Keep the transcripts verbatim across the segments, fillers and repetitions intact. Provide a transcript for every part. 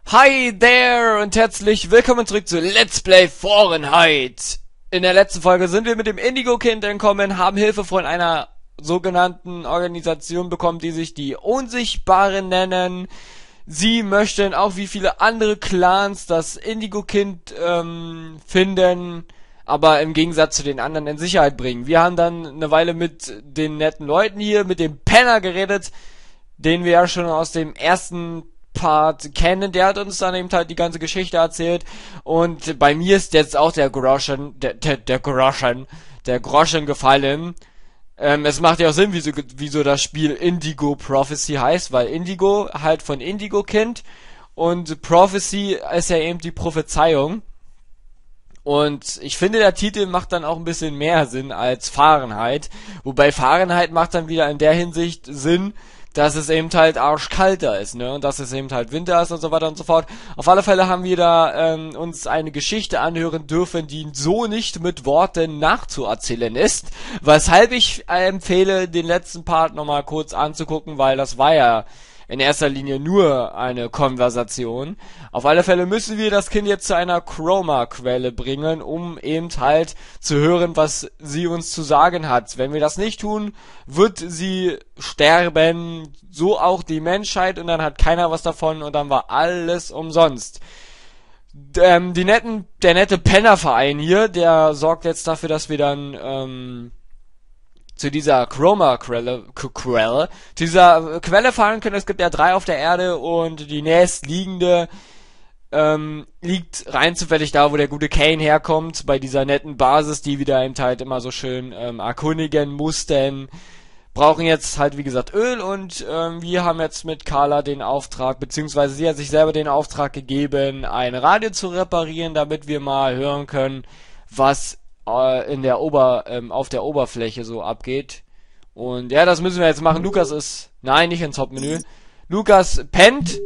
Hi there und herzlich willkommen zurück zu Let's Play Fahrenheit. In der letzten Folge sind wir mit dem Indigo-Kind entkommen, haben Hilfe von einer sogenannten Organisation bekommen, die sich die Unsichtbaren nennen. Sie möchten auch wie viele andere Clans das Indigo-Kind ähm, finden, aber im Gegensatz zu den anderen in Sicherheit bringen. Wir haben dann eine Weile mit den netten Leuten hier, mit dem Penner geredet, den wir ja schon aus dem ersten Part kennen. Der hat uns dann eben halt die ganze Geschichte erzählt, und bei mir ist jetzt auch der Groschen, der, der, der Groschen, der Groschen gefallen. Ähm, es macht ja auch Sinn, wieso, wieso das Spiel Indigo Prophecy heißt, weil Indigo halt von Indigo Kind und Prophecy ist ja eben die Prophezeiung. Und ich finde, der Titel macht dann auch ein bisschen mehr Sinn als Fahrenheit. Wobei Fahrenheit macht dann wieder in der Hinsicht Sinn, dass es eben halt arschkalter ist, ne, und dass es eben halt Winter ist und so weiter und so fort. Auf alle Fälle haben wir da ähm, uns eine Geschichte anhören dürfen, die so nicht mit Worten nachzuerzählen ist, weshalb ich äh, empfehle, den letzten Part nochmal kurz anzugucken, weil das war ja in erster Linie nur eine Konversation. Auf alle Fälle müssen wir das Kind jetzt zu einer Chroma-Quelle bringen, um eben halt zu hören, was sie uns zu sagen hat. Wenn wir das nicht tun, wird sie sterben, so auch die Menschheit, und dann hat keiner was davon und dann war alles umsonst. Ähm, die netten, der nette Pennerverein hier, der sorgt jetzt dafür, dass wir dann ähm, zu dieser Chroma-Quelle, Quelle, zu dieser Quelle fahren können. Es gibt ja drei auf der Erde, und die nächstliegende ähm, liegt rein zufällig da, wo der gute Kane herkommt, bei dieser netten Basis, die wieder eben halt immer so schön ähm, erkundigen mussten. Brauchen jetzt halt, wie gesagt, Öl, und ähm, wir haben jetzt mit Carla den Auftrag, beziehungsweise sie hat sich selber den Auftrag gegeben, ein Radio zu reparieren, damit wir mal hören können, was in der Ober, ähm, auf der Oberfläche so abgeht. Und ja, das müssen wir jetzt machen. Lukas ist, nein, nicht ins Hauptmenü. Lukas pennt.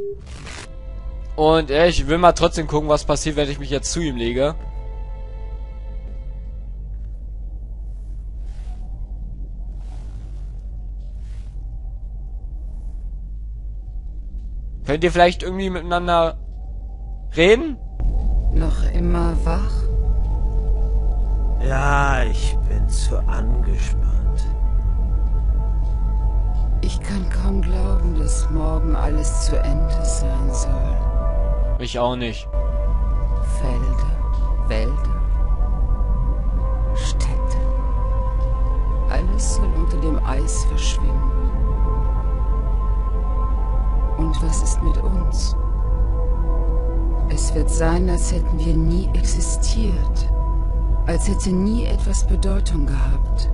Und ja, ich will mal trotzdem gucken, was passiert, wenn ich mich jetzt zu ihm lege. Könnt ihr vielleicht irgendwie miteinander reden? Noch immer wach? Ja, ich bin zu angespannt. Ich kann kaum glauben, dass morgen alles zu Ende sein soll. Ich auch nicht. Felder, Wälder, Städte. Alles soll unter dem Eis verschwinden. Und was ist mit uns? Es wird sein, als hätten wir nie existiert. Als hätte nie etwas Bedeutung gehabt.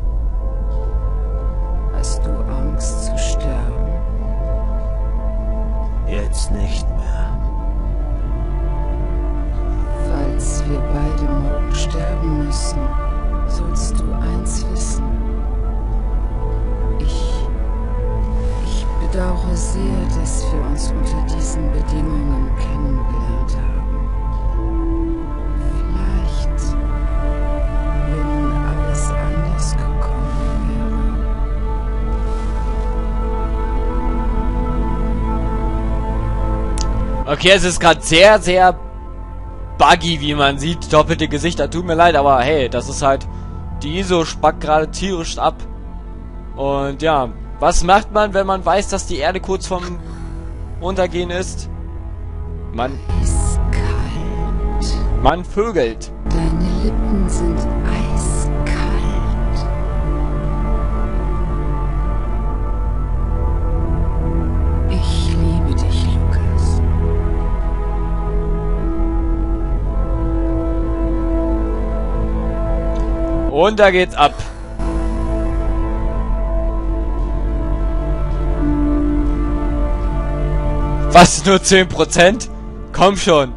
Hast du Angst zu sterben? Jetzt nicht mehr. Falls wir beide morgen sterben müssen, sollst du eins wissen. Ich... Ich bedauere sehr, dass wir uns unter diesen Bedingungen kennengelernt haben. Okay, es ist gerade sehr, sehr buggy, wie man sieht. Doppelte Gesichter, tut mir leid, aber hey, das ist halt... Die I S O spackt gerade tierisch ab. Und ja, was macht man, wenn man weiß, dass die Erde kurz vorm Untergehen ist? Man... Eiskalt. Man vögelt. Deine Lippen sind eiskalt. Ich liebe dich, Lukas. Und da geht's ab. Was, nur zehn Prozent? Komm schon.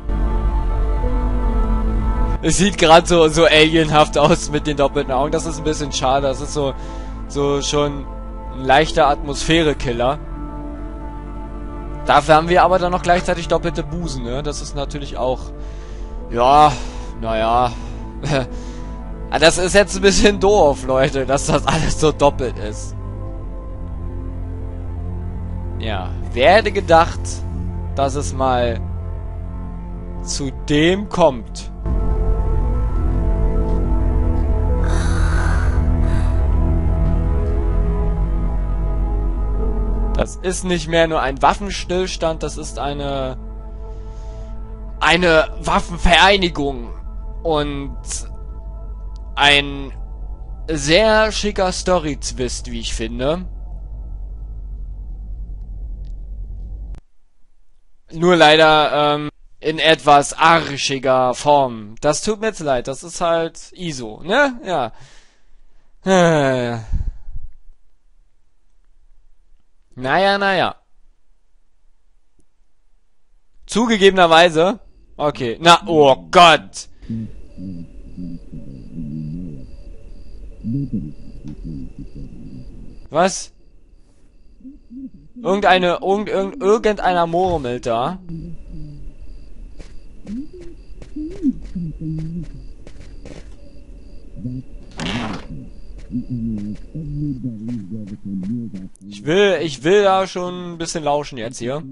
Es sieht gerade so, so alienhaft aus mit den doppelten Augen. Das ist ein bisschen schade. Das ist so, so schon ein leichter Atmosphärekiller. Dafür haben wir aber dann noch gleichzeitig doppelte Busen, ne? Das ist natürlich auch... Ja, naja... Das ist jetzt ein bisschen doof, Leute, dass das alles so doppelt ist. Ja, wer hätte gedacht, dass es mal zu dem kommt. Das ist nicht mehr nur ein Waffenstillstand, das ist eine eine Waffenvereinigung und ein sehr schicker Story-Twist, wie ich finde. Nur leider ähm, in etwas arschiger Form. Das tut mir jetzt leid, das ist halt I S O, ne? Ja. Äh. Naja, naja. Zugegebenerweise. Okay. Na, oh Gott. Was? Irgendeine, irgend, irgend, irgendeiner murmelt da. Ich will, ich will da schon ein bisschen lauschen jetzt hier.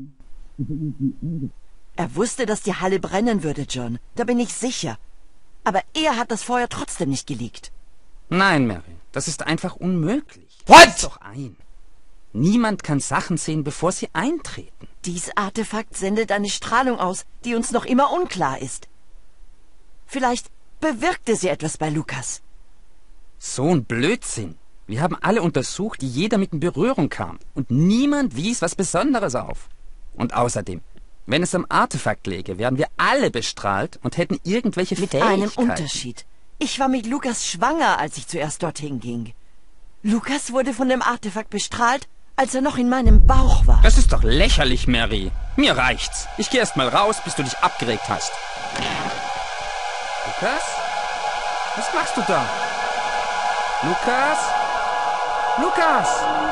Er wusste, dass die Halle brennen würde, John. Da bin ich sicher. Aber er hat das Feuer trotzdem nicht geleakt. Nein, Mary, das ist einfach unmöglich. What? Sieh doch ein. Niemand kann Sachen sehen, bevor sie eintreten. Dies Artefakt sendet eine Strahlung aus, die uns noch immer unklar ist. Vielleicht bewirkte sie etwas bei Lucas. So ein Blödsinn. Wir haben alle untersucht, die jeder mit in Berührung kam. Und niemand wies was Besonderes auf. Und außerdem, wenn es am Artefakt läge, wären wir alle bestrahlt und hätten irgendwelche Mit Fähigkeiten. einem Unterschied. Ich war mit Lucas schwanger, als ich zuerst dorthin ging. Lucas wurde von dem Artefakt bestrahlt, als er noch in meinem Bauch war. Das ist doch lächerlich, Mary. Mir reicht's. Ich gehe erst mal raus, bis du dich abgeregt hast. Lucas? Was machst du da? Lucas? Lucas!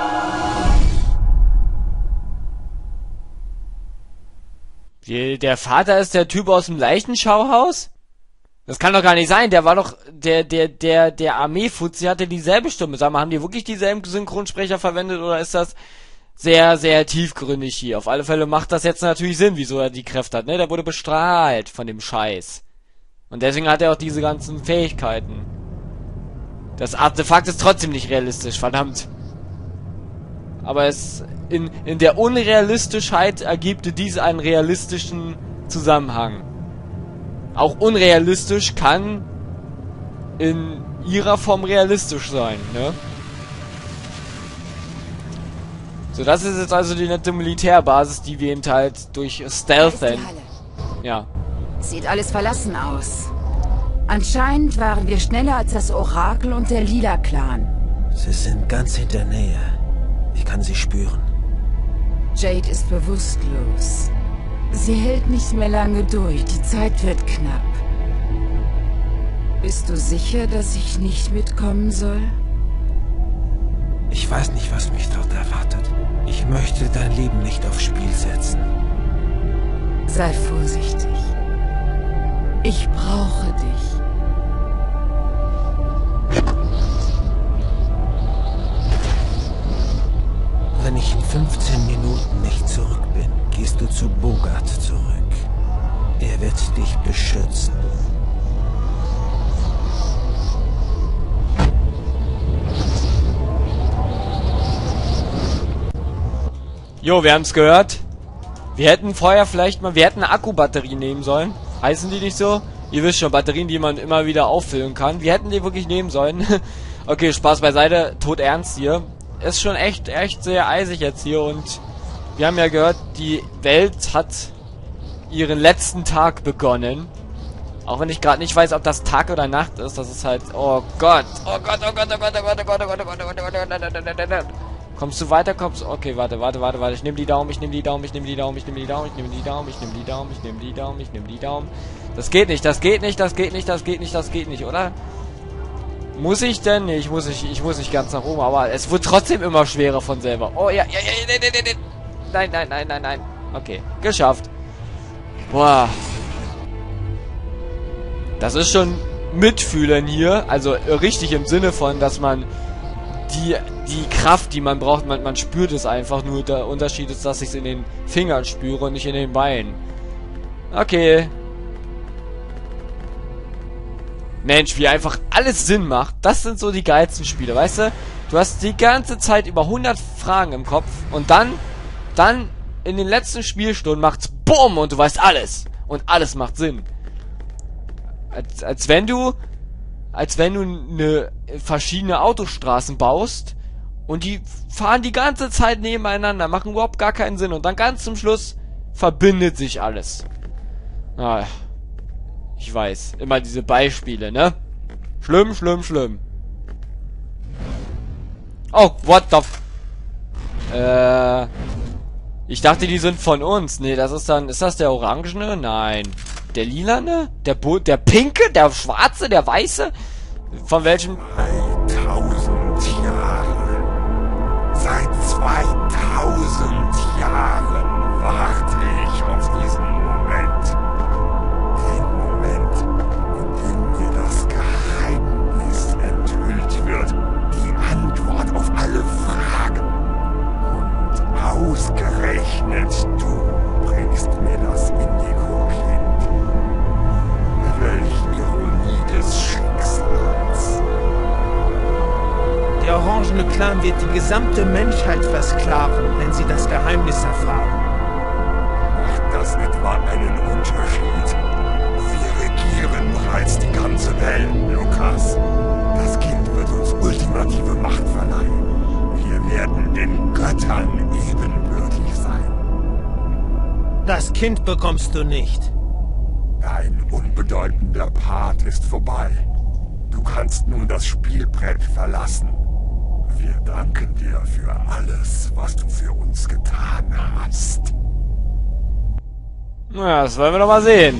Die, der Vater ist der Typ aus dem Leichenschauhaus? Das kann doch gar nicht sein. Der war doch, der, der, der, der Armeefuzzi hatte dieselbe Stimme. Sag mal, haben die wirklich dieselben Synchronsprecher verwendet oder ist das sehr, sehr tiefgründig hier? Auf alle Fälle macht das jetzt natürlich Sinn, wieso er die Kräfte hat, ne? Der wurde bestrahlt von dem Scheiß. Und deswegen hat er auch diese ganzen Fähigkeiten. Das Artefakt ist trotzdem nicht realistisch, verdammt. Aber es, in, in der Unrealistischheit ergibt dies einen realistischen Zusammenhang. Auch unrealistisch kann in ihrer Form realistisch sein, ne? So, das ist jetzt also die nette Militärbasis, die wir eben halt durch Stealthen... Ja. Sieht alles verlassen aus. Anscheinend waren wir schneller als das Orakel und der Lila-Clan. Sie sind ganz in der Nähe. Ich kann sie spüren. Jade ist bewusstlos. Sie hält nicht mehr lange durch. Die Zeit wird knapp. Bist du sicher, dass ich nicht mitkommen soll? Ich weiß nicht, was mich dort erwartet. Ich möchte dein Leben nicht aufs Spiel setzen. Sei vorsichtig. Ich brauche dich. Wenn ich in fünfzehn Minuten nicht zurück bin, gehst du zu Bogart zurück. Er wird dich beschützen. Jo, wir haben's gehört. Wir hätten vorher vielleicht mal... Wir hätten eine Akkubatterie nehmen sollen. Heißen die nicht so? Ihr wisst schon, Batterien, die man immer wieder auffüllen kann. Wir hätten die wirklich nehmen sollen. Okay, Spaß beiseite. Tot ernst hier. Ist schon echt, echt sehr eisig jetzt hier. Und wir haben ja gehört, die Welt hat ihren letzten Tag begonnen. Auch wenn ich gerade nicht weiß, ob das Tag oder Nacht ist. Das ist halt... Oh Gott. Oh Gott, oh Gott, oh Gott, oh Gott, oh Gott, oh Gott, oh Gott, oh Gott, oh Gott, oh Gott. Kommst du weiter? Kommst du... Okay, warte, warte, warte, warte. Ich nehme die Daumen, ich nehme die Daumen, ich nehme die Daumen, ich nehme die Daumen, ich nehme die Daumen, ich nehme die Daumen, ich nehme die Daumen, ich nehme die Daumen. Das geht nicht, das geht nicht, das geht nicht, das geht nicht, das geht nicht, oder? Muss ich denn? Nee, ich muss nicht, ich muss nicht ganz nach oben, aber es wird trotzdem immer schwerer von selber. Oh ja, ja, ja, nein, nein, nein, nein, nein, nein, nein, nein. Okay, geschafft. Boah. Das ist schon Mitfühlen hier, also richtig im Sinne von, dass man die die Kraft, die man braucht, man, man spürt es einfach, nur der Unterschied ist, dass ich es in den Fingern spüre und nicht in den Beinen. Okay. Mensch, wie einfach alles Sinn macht. Das sind so die geilsten Spiele, weißt du? Du hast die ganze Zeit über hundert Fragen im Kopf und dann, dann in den letzten Spielstunden macht's BUM und du weißt alles. Und alles macht Sinn. Als, als wenn du, als wenn du eine verschiedene Autostraßen baust und die fahren die ganze Zeit nebeneinander, machen überhaupt gar keinen Sinn und dann ganz zum Schluss verbindet sich alles. Ah, ich weiß, immer diese Beispiele, ne? Schlimm, schlimm, schlimm. Oh, what the f... Äh... Ich dachte, die sind von uns. Nee, das ist dann... Ist das der Orangene? Nein. Der Lilane? Der Bu... Der Pinke? Der Schwarze? Der Weiße? Von welchem... zweitausend Jahre. Seit zweitausend Jahren warte ich auf diesen Moment. Den Moment, in dem mir das Geheimnis enthüllt wird. Die Antwort auf alle Fragen. Und ausgerechnet du bringst mir das Indigo-Kind. Welch Ironie des Schicksals. Der orangene Clan wird die gesamte Menschheit versklaven, wenn sie das Geheimnis erfahren. Macht das etwa einen Unterschied? Wir regieren bereits die ganze Welt, Lukas. Das Kind wird uns ultimative Macht verleihen. Wir werden den Göttern ebenbürtig sein. Das Kind bekommst du nicht. Dein unbedeutender Part ist vorbei. Du kannst nun das Spielbrett verlassen. Wir danken dir für alles, was du für uns getan hast. Na, das wollen wir doch mal sehen.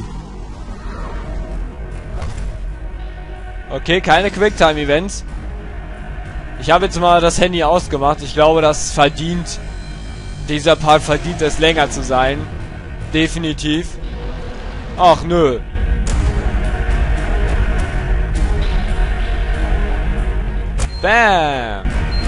Okay, keine Quicktime-Events. Ich habe jetzt mal das Handy ausgemacht. Ich glaube, das verdient... Dieser Part verdient es, länger zu sein. Definitiv. Ach, nö. Bam.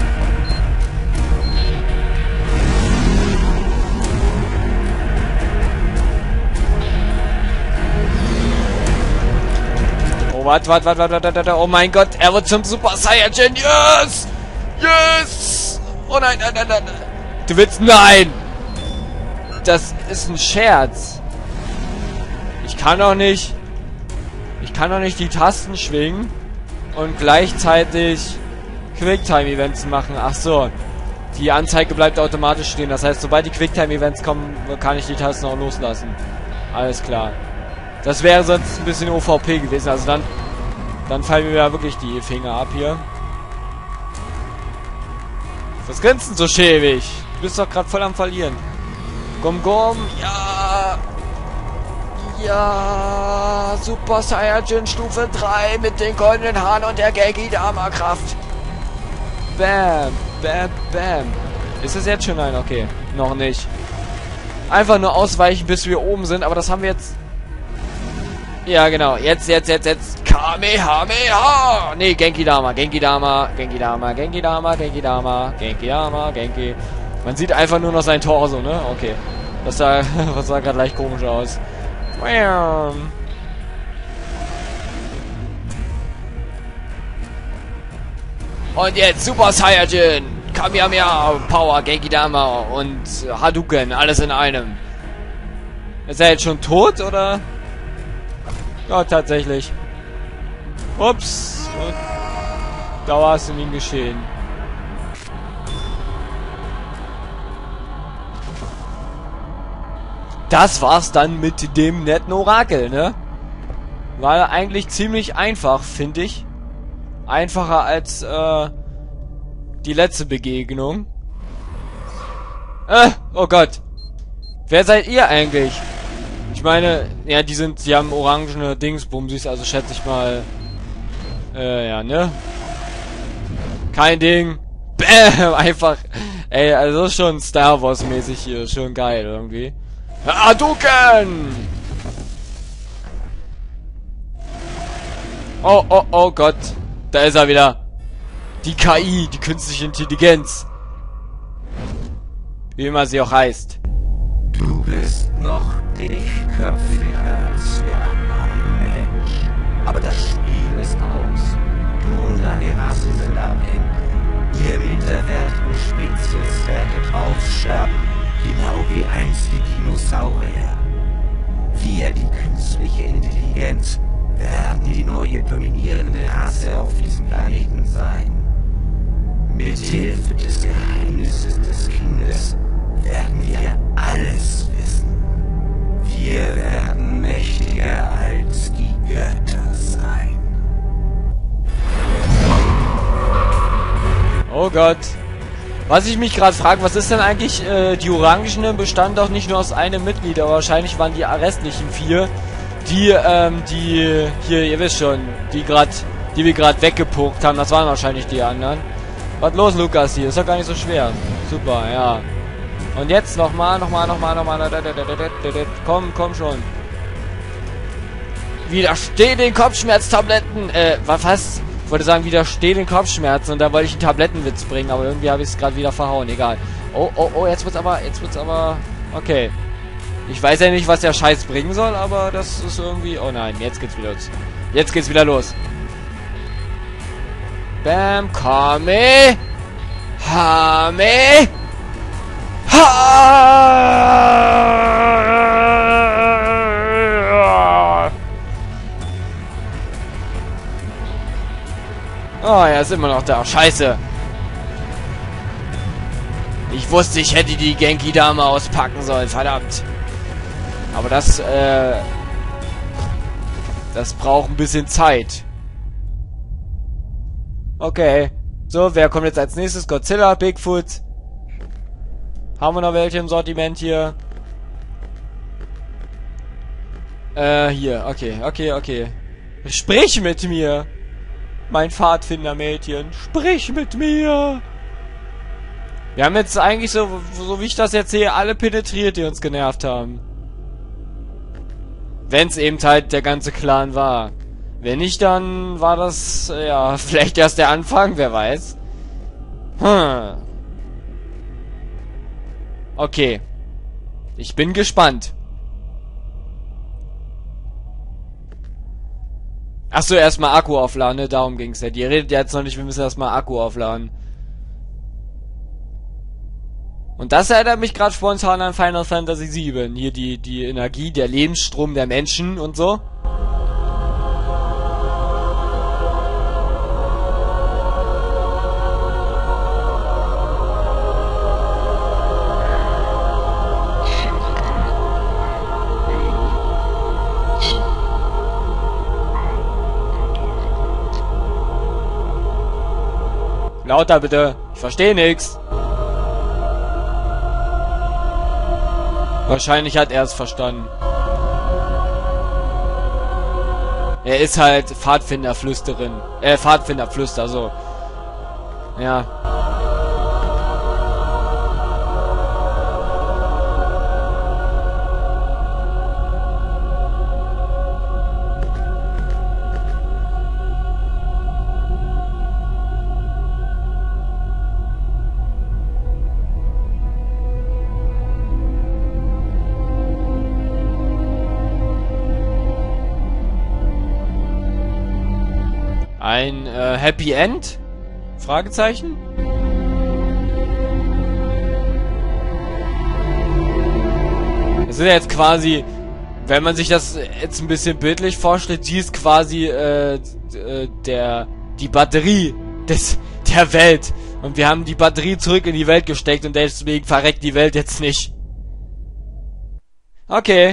Oh, warte, warte, warte, warte, warte, oh mein Gott, er wird zum Super Saiyajin, yes! Yes! Oh nein, nein, nein, nein, du willst, nein! Das ist ein Scherz. Ich kann doch nicht, ich kann doch nicht die Tasten schwingen und gleichzeitig Quicktime-Events machen. Ach so, die Anzeige bleibt automatisch stehen, das heißt, sobald die Quicktime-Events kommen, kann ich die Tasten auch loslassen. Alles klar. Das wäre sonst ein bisschen O V P gewesen. Also dann, dann fallen mir ja wirklich die Finger ab hier. Was grinst denn so schäbig? Du bist doch gerade voll am Verlieren. Komm, komm. Ja. Ja. Super Saiyajin Stufe drei mit den goldenen Haaren und der Genki-Dama-Kraft. Bam. Bam. Bam. Ist es jetzt schon ein? Okay. Noch nicht. Einfach nur ausweichen, bis wir oben sind. Aber das haben wir jetzt... Ja, genau. Jetzt, jetzt, jetzt, jetzt. Kamehameha! Nee, Genki-Dama, Genki-Dama, Genki-Dama, Genki-Dama, Genki-Dama, Genki-Dama, Genki. Man sieht einfach nur noch sein Torso, ne? Okay. Das sah, das sah gerade leicht komisch aus. Und jetzt Super Saiyajin, Kamehameha, Power, Genki-Dama und Hadouken, alles in einem. Ist er jetzt schon tot, oder? Ja, tatsächlich. Ups. Und da war es in ihm geschehen. Das war's dann mit dem netten Orakel, ne? War eigentlich ziemlich einfach, finde ich. Einfacher als äh, die letzte Begegnung. Äh, oh Gott. Wer seid ihr eigentlich? Ich meine, ja, die sind, die haben orangene Dingsbumsis, also schätze ich mal, äh, ja, ne? Kein Ding. Bäm, einfach, ey, also schon Star Wars mäßig hier, schon geil irgendwie. Hadouken! Oh, oh, oh Gott, da ist er wieder. Die K I, die künstliche Intelligenz. Wie immer sie auch heißt. Du bist noch dickköpfiger als der normale Mensch. Aber das Spiel ist Deine Rasse sind am Ende. Ihr minderwertigen Spezies werdet aussterben, genau wie einst die Dinosaurier. Wir, die künstliche Intelligenz, werden die neue dominierende Rasse auf diesem Planeten sein. Mit Hilfe des Geheimnisses des Kindes werden wir alles wissen. Wir werden mächtiger als die Götter sein. Oh Gott. Was ich mich gerade frage, was ist denn eigentlich, äh, die Orangenen bestanden doch nicht nur aus einem Mitglied, aber wahrscheinlich waren die restlichen vier, die, ähm, die, hier, ihr wisst schon, die gerade, die wir gerade weggepuckt haben, das waren wahrscheinlich die anderen. Was los, Lukas, hier? Ist doch gar nicht so schwer. Super, ja. Und jetzt nochmal, nochmal, nochmal, nochmal, komm, komm schon. Widersteh den Kopfschmerztabletten, äh, was, was? Ich wollte sagen, widersteh den Kopfschmerzen und da wollte ich einen Tablettenwitz bringen, aber irgendwie habe ich es gerade wieder verhauen, egal. Oh, oh, oh, jetzt wird's aber, jetzt wird's aber, okay. Ich weiß ja nicht, was der Scheiß bringen soll, aber das ist irgendwie, oh nein, jetzt geht's wieder los. Jetzt geht's wieder los. Bam, Kame, Hame, ha. Oh, er ist immer noch da. Scheiße. Ich wusste, ich hätte die Genki-Dame auspacken sollen. Verdammt. Aber das, äh... das braucht ein bisschen Zeit. Okay. So, wer kommt jetzt als nächstes? Godzilla, Bigfoot. Haben wir noch welche im Sortiment hier? Äh, hier. Okay, okay, okay. Sprich mit mir! Mein Pfadfindermädchen, sprich mit mir! Wir haben jetzt eigentlich so, so wie ich das jetzt sehe, alle penetriert, die uns genervt haben. Wenn es eben halt der ganze Clan war. Wenn nicht, dann war das, ja, vielleicht erst der Anfang, wer weiß. Hm. Okay. Ich bin gespannt. Achso, erstmal Akku aufladen, ne? Darum ging's ja. Die redet jetzt noch nicht, wir müssen erstmal Akku aufladen. Und das erinnert mich gerade spontan an Final Fantasy sieben. Hier die, die Energie, der Lebensstrom der Menschen und so. Lauter bitte. Ich verstehe nichts. Wahrscheinlich hat er es verstanden. Er ist halt Pfadfinderflüsterin. Äh, Pfadfinderflüster, so. Ja. Ein äh, Happy End? Fragezeichen? Das ist ja jetzt quasi, wenn man sich das jetzt ein bisschen bildlich vorstellt, sie ist quasi äh, äh, der die Batterie des der Welt und wir haben die Batterie zurück in die Welt gesteckt und deswegen verreckt die Welt jetzt nicht. Okay.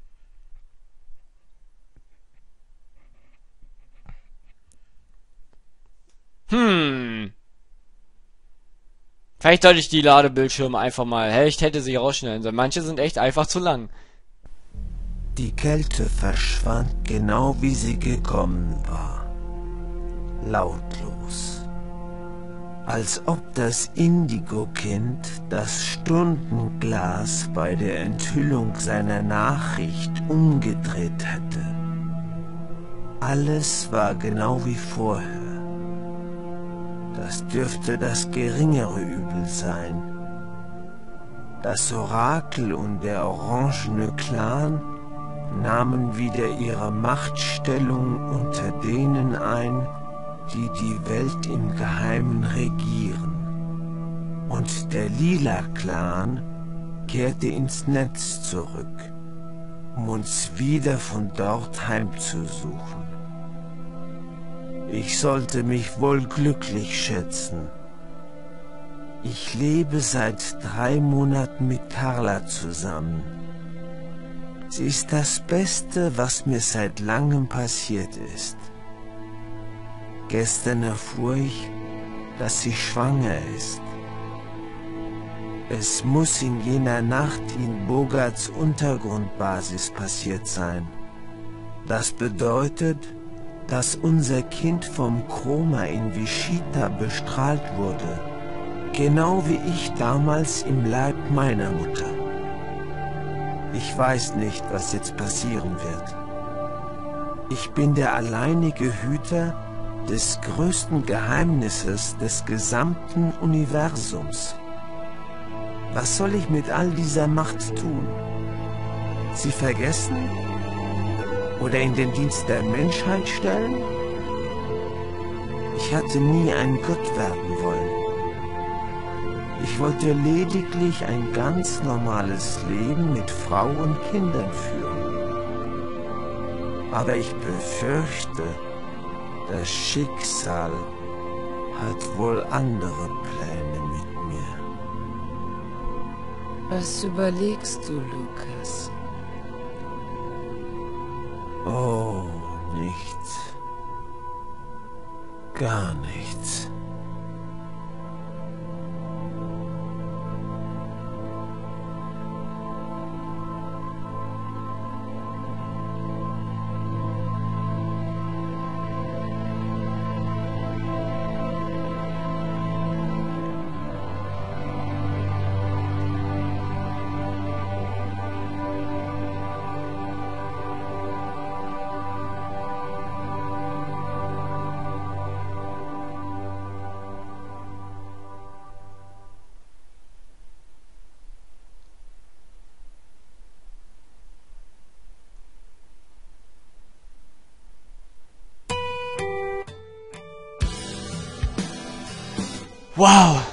Hm. Vielleicht sollte ich die Ladebildschirme einfach mal... Hä, ich hätte sie rausschneiden sollen. Manche sind echt einfach zu lang. Die Kälte verschwand genau wie sie gekommen war. Lautlos. Als ob das Indigo-Kind das Stundenglas bei der Enthüllung seiner Nachricht umgedreht hätte. Alles war genau wie vorher. Das dürfte das geringere Übel sein. Das Orakel und der orangene Clan nahmen wieder ihre Machtstellung unter denen ein, die die Welt im Geheimen regieren. Und der Lila-Clan kehrte ins Netz zurück, um uns wieder von dort heimzusuchen. Ich sollte mich wohl glücklich schätzen. Ich lebe seit drei Monaten mit Carla zusammen. Sie ist das Beste, was mir seit langem passiert ist. Gestern erfuhr ich, dass sie schwanger ist. Es muss in jener Nacht in Bogarts Untergrundbasis passiert sein. Das bedeutet, dass unser Kind vom Chroma in Vishita bestrahlt wurde. Genau wie ich damals im Leib meiner Mutter. Ich weiß nicht, was jetzt passieren wird. Ich bin der alleinige Hüter des größten Geheimnisses des gesamten Universums. Was soll ich mit all dieser Macht tun? Sie vergessen? Oder in den Dienst der Menschheit stellen? Ich hatte nie ein Gott werden wollen. Ich wollte lediglich ein ganz normales Leben mit Frau und Kindern führen. Aber ich befürchte, das Schicksal hat wohl andere Pläne mit mir. Was überlegst du, Lukas? Oh, nichts. Gar nichts. Wow.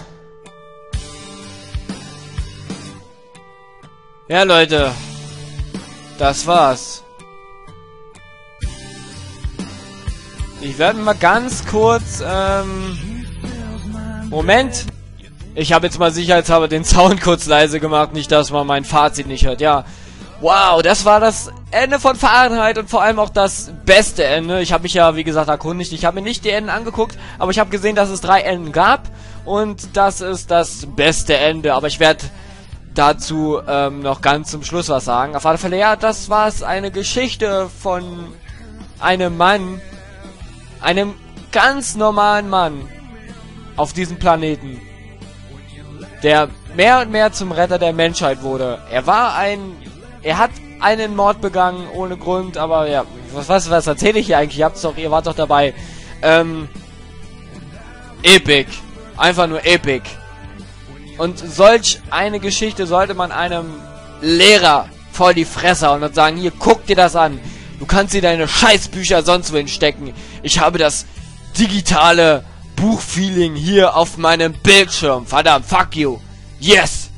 Ja, Leute. Das war's. Ich werde mal ganz kurz, ähm... Moment. Ich habe jetzt mal sicherheitshalber den Sound kurz leise gemacht, nicht, dass man mein Fazit nicht hört. Ja. Wow, das war das Ende von Fahrenheit und vor allem auch das beste Ende. Ich habe mich ja, wie gesagt, erkundigt. Ich habe mir nicht die Enden angeguckt, aber ich habe gesehen, dass es drei Enden gab. Und das ist das beste Ende. Aber ich werde dazu ähm, noch ganz zum Schluss was sagen. Auf alle Fälle, ja, das war es. Eine Geschichte von einem Mann. Einem ganz normalen Mann auf diesem Planeten. Der mehr und mehr zum Retter der Menschheit wurde. Er war ein... Er hat einen Mord begangen, ohne Grund, aber ja, was, was, was erzähle ich hier eigentlich? Ihr habt's doch, ihr wart doch dabei. Ähm, epic. Einfach nur epic. Und solch eine Geschichte sollte man einem Lehrer vor die Fresse hauen und sagen, hier, guck dir das an. Du kannst dir deine Scheißbücher sonst wohin stecken. Ich habe das digitale Buchfeeling hier auf meinem Bildschirm. Verdammt, fuck you. Yes.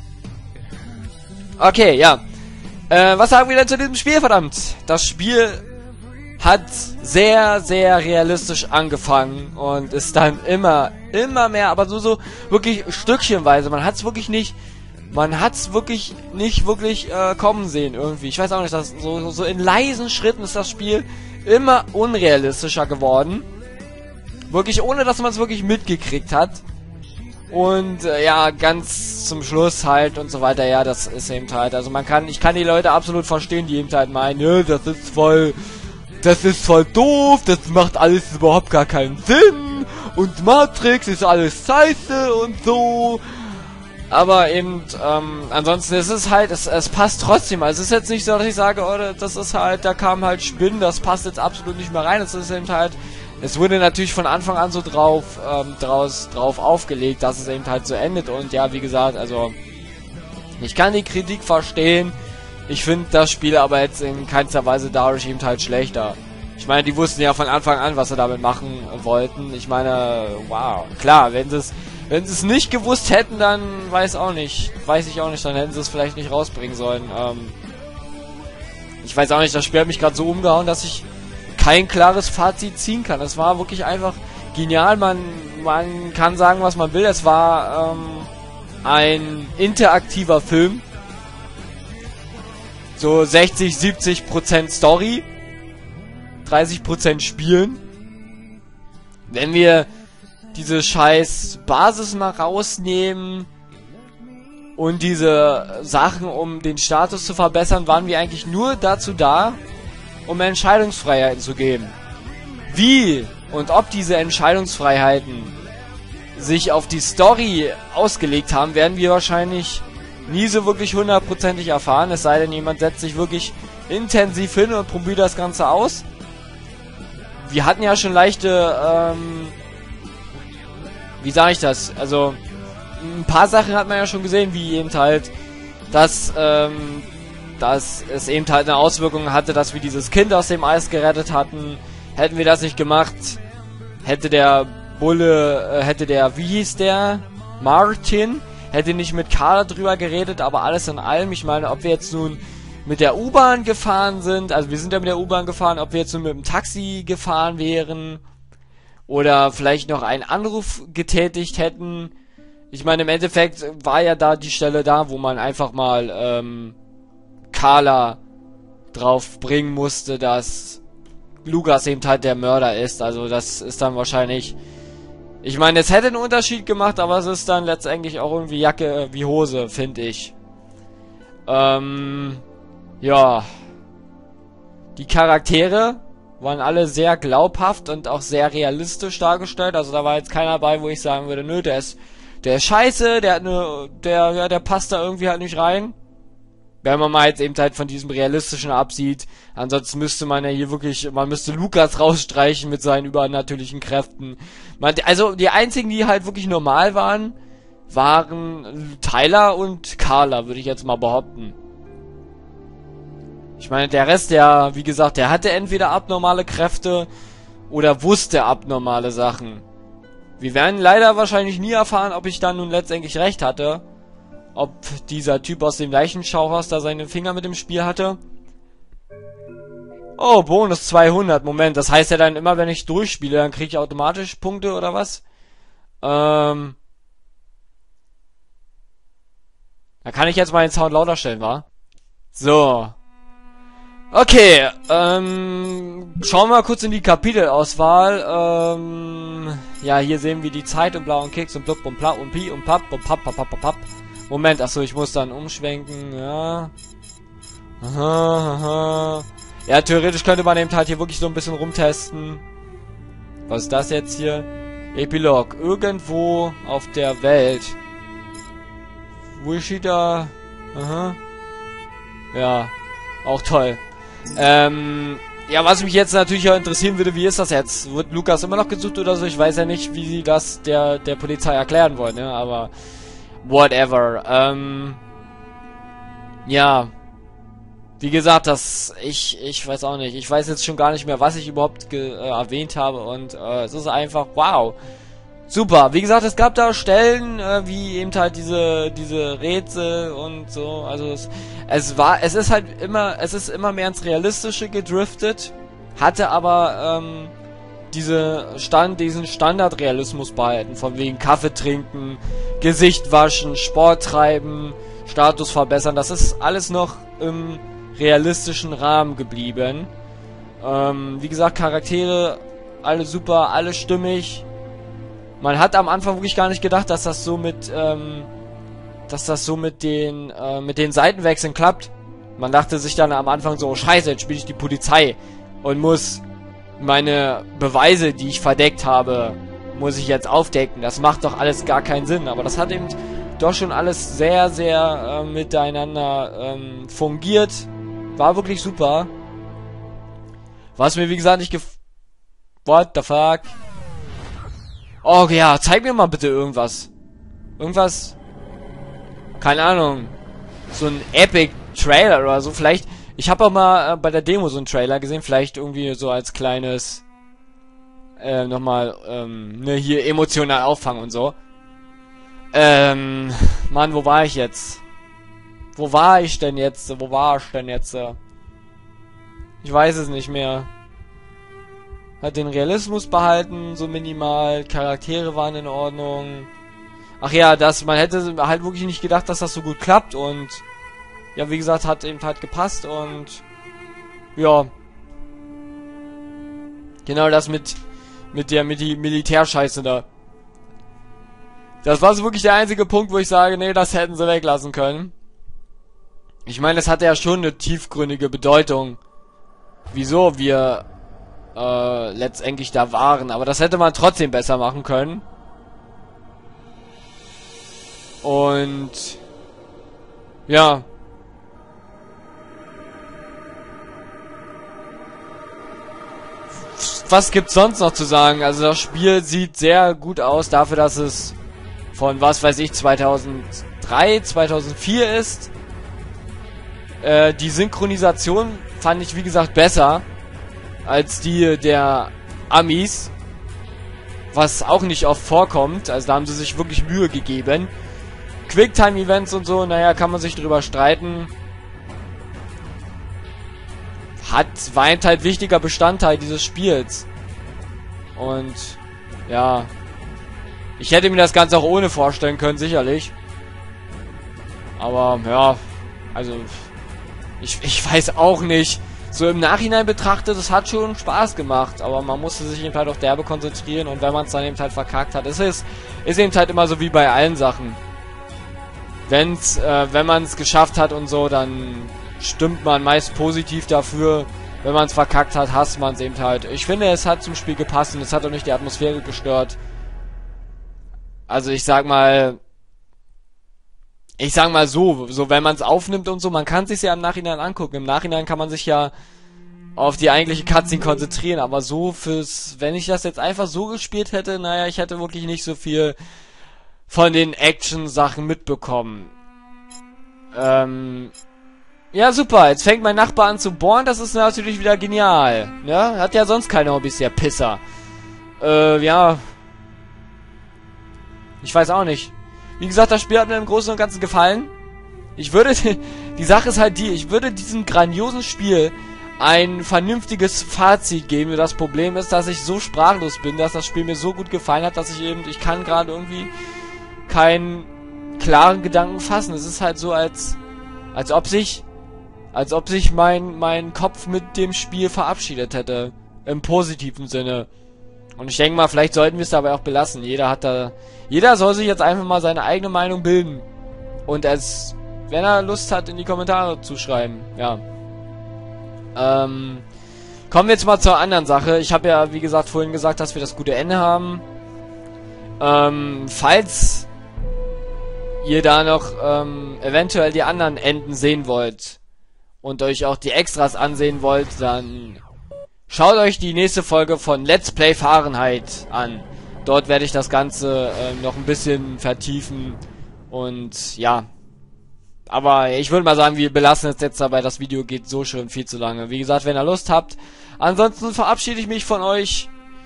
Okay, ja. Äh, was sagen wir denn zu diesem Spiel, verdammt? Das Spiel hat sehr, sehr realistisch angefangen und ist dann immer, immer mehr, aber so, so wirklich stückchenweise. Man hat es wirklich nicht, man hat es wirklich nicht wirklich äh, kommen sehen irgendwie. Ich weiß auch nicht, dass so, so in leisen Schritten ist das Spiel immer unrealistischer geworden. Wirklich, ohne dass man es wirklich mitgekriegt hat. Und äh, ja, ganz zum Schluss halt und so weiter, ja, das ist eben halt, also man kann, ich kann die Leute absolut verstehen, die eben halt meinen, ja, das ist voll, das ist voll doof, das macht alles überhaupt gar keinen Sinn und Matrix ist alles scheiße und so. Aber eben, ähm, ansonsten ist es halt, es, es passt trotzdem, also es ist jetzt nicht so, dass ich sage, oh, das ist halt, da kam halt Spinnen, das passt jetzt absolut nicht mehr rein, es ist eben halt, es wurde natürlich von Anfang an so drauf, ähm, draus, drauf aufgelegt, dass es eben halt so endet. Und ja, wie gesagt, also ich kann die Kritik verstehen. Ich finde das Spiel aber jetzt in keinster Weise dadurch eben halt schlechter. Ich meine, die wussten ja von Anfang an, was sie damit machen wollten. Ich meine, wow, klar, wenn sie es wenn sie es nicht gewusst hätten, dann weiß auch nicht, weiß ich auch nicht, dann hätten sie es vielleicht nicht rausbringen sollen. Ähm, ich weiß auch nicht, das Spiel hat mich gerade so umgehauen, dass ich kein klares Fazit ziehen kann. Es war wirklich einfach genial. Man, man kann sagen, was man will. Es war ähm, ein interaktiver Film. So sechzig, siebzig Prozent Story. dreißig Prozent Spielen. Wenn wir diese scheiß Basis mal rausnehmen und diese Sachen, um den Status zu verbessern, waren wir eigentlich nur dazu da, um Entscheidungsfreiheiten zu geben. Wie und ob diese Entscheidungsfreiheiten sich auf die Story ausgelegt haben, werden wir wahrscheinlich nie so wirklich hundertprozentig erfahren, es sei denn, jemand setzt sich wirklich intensiv hin und probiert das Ganze aus. Wir hatten ja schon leichte, ähm, wie sage ich das, also ein paar Sachen hat man ja schon gesehen, wie eben halt, dass, ähm, dass es eben halt eine Auswirkung hatte, dass wir dieses Kind aus dem Eis gerettet hatten. Hätten wir das nicht gemacht, hätte der Bulle, äh, hätte der, wie hieß der, Martin, hätte nicht mit Carla drüber geredet, aber alles in allem, ich meine, ob wir jetzt nun mit der U-Bahn gefahren sind, also wir sind ja mit der U-Bahn gefahren, ob wir jetzt nun mit dem Taxi gefahren wären oder vielleicht noch einen Anruf getätigt hätten. Ich meine, im Endeffekt war ja da die Stelle da, wo man einfach mal ähm, Carla drauf bringen musste, dass Lukas eben halt der Mörder ist. Also das ist dann wahrscheinlich... Ich meine, es hätte einen Unterschied gemacht, aber es ist dann letztendlich auch irgendwie Jacke wie Hose, finde ich. Ähm... Ja. Die Charaktere waren alle sehr glaubhaft und auch sehr realistisch dargestellt. Also da war jetzt keiner dabei, wo ich sagen würde, nö, der ist, der ist scheiße, der hat eine, der, ja, der passt da irgendwie halt nicht rein. Wenn man mal jetzt eben halt von diesem Realistischen absieht. Ansonsten müsste man ja hier wirklich, man müsste Lukas rausstreichen mit seinen übernatürlichen Kräften. Man, also die einzigen, die halt wirklich normal waren, waren Tyler und Carla, würde ich jetzt mal behaupten. Ich meine, der Rest, der, wie gesagt, der hatte entweder abnormale Kräfte oder wusste abnormale Sachen. Wir werden leider wahrscheinlich nie erfahren, ob ich dann nun letztendlich recht hatte. Ob dieser Typ aus dem Leichenschauhaus da seine Finger mit dem Spiel hatte. Oh, Bonus zweihundert. Moment, das heißt ja dann immer, wenn ich durchspiele, dann kriege ich automatisch Punkte oder was? Ähm... Da kann ich jetzt mal den Sound lauter stellen, wa? So. Okay, ähm, schauen wir mal kurz in die Kapitelauswahl. Ähm, ja, hier sehen wir die Zeit und blauen Keks und blub und bla und pi und papp und papp, papp, papp, papp, papp. Moment, achso, ich muss dann umschwenken, ja. Aha, aha. Ja, theoretisch könnte man eben halt hier wirklich so ein bisschen rumtesten. Was ist das jetzt hier? Epilog. Irgendwo auf der Welt. Wo steht da? Aha. Ja, auch toll. Ähm, ja, was mich jetzt natürlich auch interessieren würde, wie ist das jetzt? Wird Lukas immer noch gesucht oder so? Ich weiß ja nicht, wie sie das der, der Polizei erklären wollen, ne? Aber whatever. Ähm, ja. Wie gesagt, das, ich, ich weiß auch nicht. Ich weiß jetzt schon gar nicht mehr, was ich überhaupt ge, äh, erwähnt habe und äh, es ist einfach, wow. Super. Wie gesagt, es gab da Stellen, äh, wie eben halt diese, diese Rätsel und so. Also es, es war, es ist halt immer, es ist immer mehr ins Realistische gedriftet, hatte aber ähm, diese Stand, diesen Standardrealismus behalten, von wegen Kaffee trinken, Gesicht waschen, Sport treiben, Status verbessern. Das ist alles noch im realistischen Rahmen geblieben. Ähm, wie gesagt, Charaktere, alle super, alle stimmig. Man hat am Anfang wirklich gar nicht gedacht, dass das so mit, ähm, dass das so mit den, äh, mit den Seitenwechseln klappt. Man dachte sich dann am Anfang so, scheiße, jetzt spiele ich die Polizei und muss meine Beweise, die ich verdeckt habe, muss ich jetzt aufdecken. Das macht doch alles gar keinen Sinn. Aber das hat eben doch schon alles sehr, sehr äh, miteinander ähm, fungiert. War wirklich super. Was mir, wie gesagt, nicht gef... What the fuck? Oh ja, zeig mir mal bitte irgendwas. Irgendwas... Keine Ahnung. So ein Epic Trailer oder so. Vielleicht... Ich habe auch mal äh, bei der Demo so einen Trailer gesehen, vielleicht irgendwie so als kleines äh, nochmal ähm, ne, hier emotional auffangen und so. Ähm, Mann, wo war ich jetzt? Wo war ich denn jetzt? Wo war ich denn jetzt? Ich weiß es nicht mehr. Hat den Realismus behalten, so minimal. Charaktere waren in Ordnung. Ach ja, das, man hätte halt wirklich nicht gedacht, dass das so gut klappt und ja, wie gesagt, hat eben halt gepasst und ja. Genau das mit mit der mit die Militärscheiße da. Das war so wirklich der einzige Punkt, wo ich sage, nee, das hätten sie weglassen können. Ich meine, das hatte ja schon eine tiefgründige Bedeutung, wieso wir äh, letztendlich da waren, aber das hätte man trotzdem besser machen können. Und ja. Was gibt's sonst noch zu sagen? Also das Spiel sieht sehr gut aus dafür, dass es von was weiß ich zweitausenddrei, zweitausendvier ist. Äh, die Synchronisation fand ich wie gesagt besser als die der Amis, was auch nicht oft vorkommt. Also da haben sie sich wirklich Mühe gegeben. Quicktime-Events und so, naja, kann man sich drüber streiten. Hat, war halt wichtiger Bestandteil dieses Spiels. Und, ja. Ich hätte mir das Ganze auch ohne vorstellen können, sicherlich. Aber, ja, also, ich, ich weiß auch nicht. So im Nachhinein betrachtet, es hat schon Spaß gemacht, aber man musste sich eben halt auf derbe konzentrieren und wenn man es dann eben halt verkackt hat, ist es, ist eben halt immer so wie bei allen Sachen. Wenn's, äh, wenn man es geschafft hat und so, dann stimmt man meist positiv dafür. Wenn man es verkackt hat, hasst man es eben halt. Ich finde, es hat zum Spiel gepasst und es hat auch nicht die Atmosphäre gestört. Also ich sag mal, ich sag mal so, so wenn man es aufnimmt und so, man kann es sich ja im Nachhinein angucken. Im Nachhinein kann man sich ja auf die eigentliche Cutscene konzentrieren, aber so fürs, wenn ich das jetzt einfach so gespielt hätte, naja, ich hätte wirklich nicht so viel von den Action-Sachen mitbekommen. Ähm, ja, super. Jetzt fängt mein Nachbar an zu bohren. Das ist natürlich wieder genial. Ja, hat ja sonst keine Hobbys, der Pisser. Äh, ja. Ich weiß auch nicht. Wie gesagt, das Spiel hat mir im Großen und Ganzen gefallen. Ich würde, die Sache ist halt die, ich würde diesem grandiosen Spiel ein vernünftiges Fazit geben. Das Problem ist, dass ich so sprachlos bin, dass das Spiel mir so gut gefallen hat, dass ich eben, ich kann gerade irgendwie keinen klaren Gedanken fassen. Es ist halt so, als, als ob sich, als ob sich mein, mein Kopf mit dem Spiel verabschiedet hätte. Im positiven Sinne. Und ich denke mal, vielleicht sollten wir es dabei auch belassen. Jeder hat da, jeder soll sich jetzt einfach mal seine eigene Meinung bilden. Und es, wenn er Lust hat, in die Kommentare zu schreiben. Ja. Ähm, kommen wir jetzt mal zur anderen Sache. Ich habe ja, wie gesagt, vorhin gesagt, dass wir das gute Ende haben. Ähm, falls ihr da noch ähm, eventuell die anderen Enden sehen wollt und euch auch die Extras ansehen wollt, dann schaut euch die nächste Folge von Let's Play Fahrenheit an. Dort werde ich das Ganze äh, noch ein bisschen vertiefen und ja. Aber ich würde mal sagen, wir belassen es jetzt dabei. Das Video geht so schon viel zu lange. Wie gesagt, wenn ihr Lust habt. Ansonsten verabschiede ich mich von euch.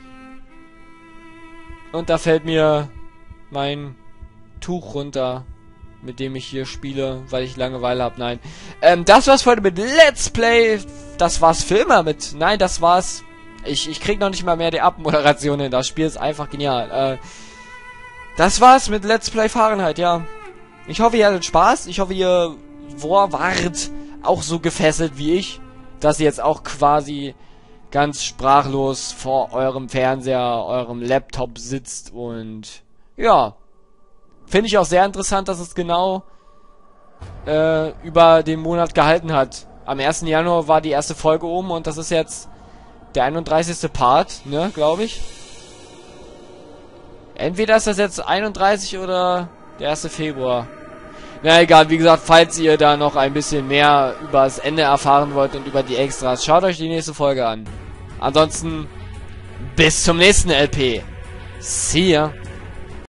Und da fällt mir mein Tuch runter, mit dem ich hier spiele, weil ich Langeweile habe. Nein. Ähm, das war's für heute mit Let's Play. Das war's für immer mit. Nein, das war's. Ich, ich krieg noch nicht mal mehr die Abmoderation hin. Das Spiel ist einfach genial. Äh, das war's mit Let's Play Fahrenheit, ja. Ich hoffe, ihr hattet Spaß. Ich hoffe, ihr wart auch so gefesselt wie ich, dass ihr jetzt auch quasi ganz sprachlos vor eurem Fernseher, eurem Laptop sitzt und ja. Finde ich auch sehr interessant, dass es genau äh, über den Monat gehalten hat. Am ersten Januar war die erste Folge oben und das ist jetzt der einunddreißigste Part, ne, glaube ich. Entweder ist das jetzt einunddreißig oder der erste Februar. Na egal, wie gesagt, falls ihr da noch ein bisschen mehr über das Ende erfahren wollt und über die Extras, schaut euch die nächste Folge an. Ansonsten, bis zum nächsten L P. See ya.